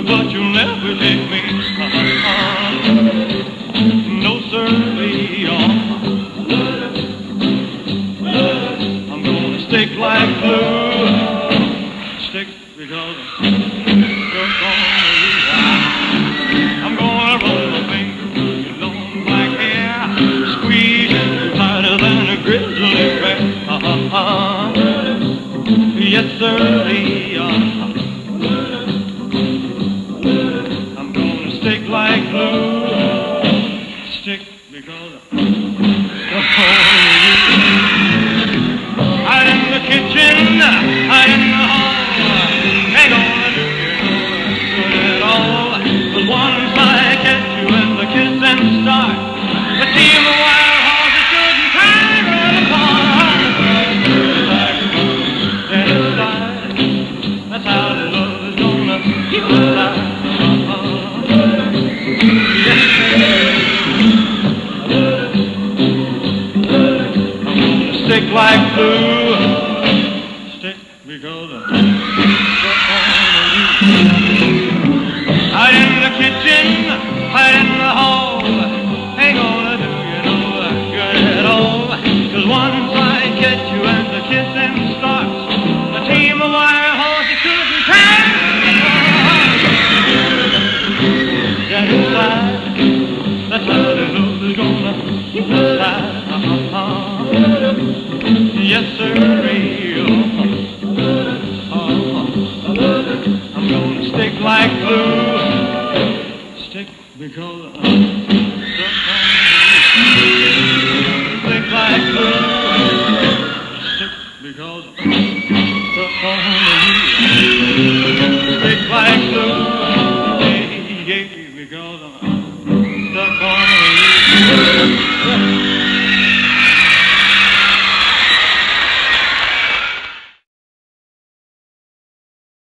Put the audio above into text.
but you'll never take me. No, sir, I'm gonna stick like glue. Stick because you're gonna lose. I'm gonna roll my finger through your long black hair, squeeze you tighter than a grizzly bear. Yes, sir, I'm gonna stick like glue. Stick because out in the kitchen, out in the hall, ain't gonna do you no good at all. But once I catch you in the kissing start, the team of wild horses shouldn't time right apart. That's how the love is gonna keep us alive. Yes, I'm gonna stick like glue. Stick because I'm out in the kitchen, out in the hall, ain't gonna do you no good at all. 'Cause once I catch you and the kissing starts, a team of wild horses couldn't pass. That inside, that's how the love is gonna keep us tight. Yes, sir, I'm gonna stick like glue. Stick because